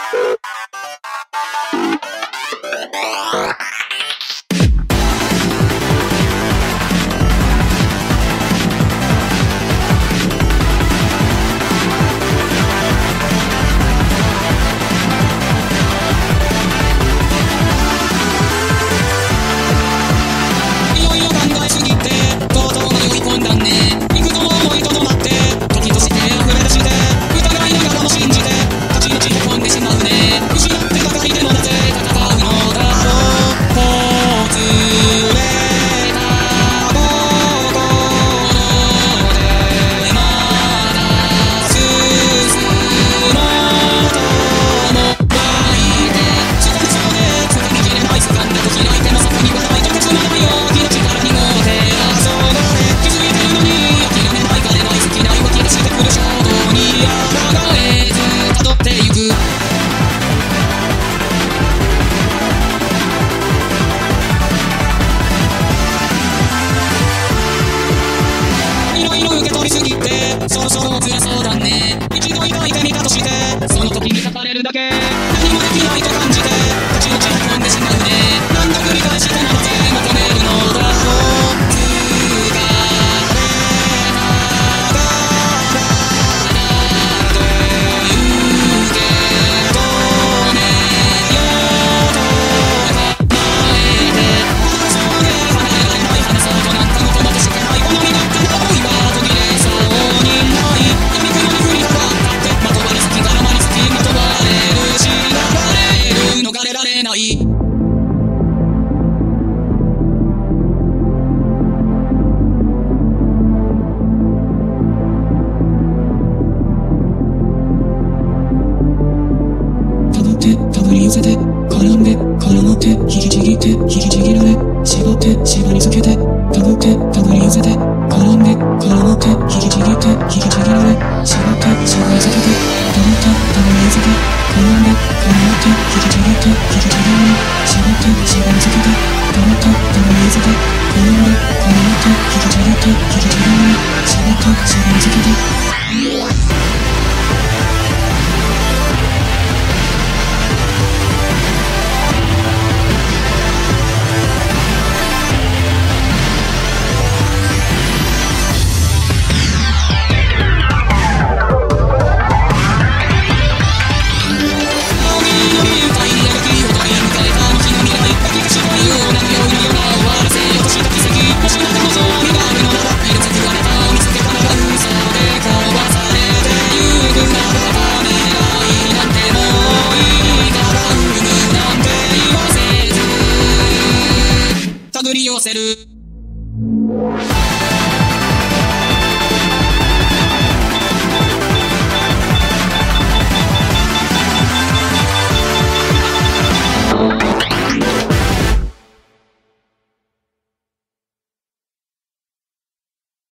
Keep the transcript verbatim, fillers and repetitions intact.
寄せて絡んで絡まって引きちぎって引きちぎられ縛って縛り付けてたぶってたぶり寄せて絡んで絡まって引きちぎって引きちぎられ縛って縛り付けてたぶってたぶり寄せて絡んで絡まって引きちぎって引きちぎられ縛って縛り付けてたぶってたぶり寄せて絡んで絡まって引きちぎって引きちぎられ縛って縛り付けて寄せる